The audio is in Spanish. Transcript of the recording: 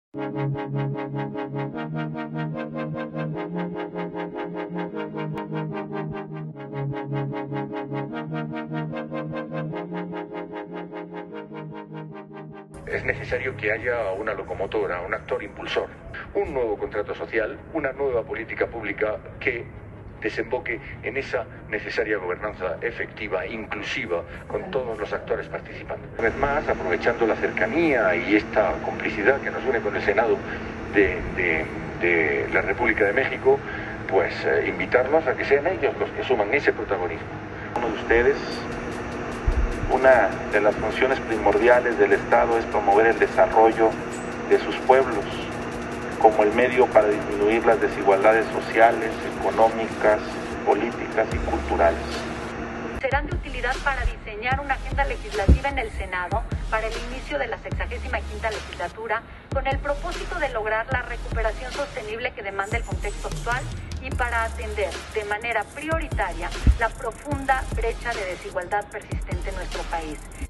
Es necesario que haya una locomotora, un actor impulsor, un nuevo contrato social, una nueva política pública que desemboque en esa necesaria gobernanza efectiva, inclusiva, con todos los actores participando. Una vez más, aprovechando la cercanía y esta complicidad que nos une con el Senado de la República de México, pues invitarlos a que sean ellos los que suman ese protagonismo. Uno de ustedes, una de las funciones primordiales del Estado es promover el desarrollo de sus pueblos como el medio para disminuir las desigualdades sociales, económicas, políticas y culturales. Serán de utilidad para diseñar una agenda legislativa en el Senado para el inicio de la 65ª legislatura con el propósito de lograr la recuperación sostenible que demanda el contexto actual y para atender de manera prioritaria la profunda brecha de desigualdad persistente en nuestro país.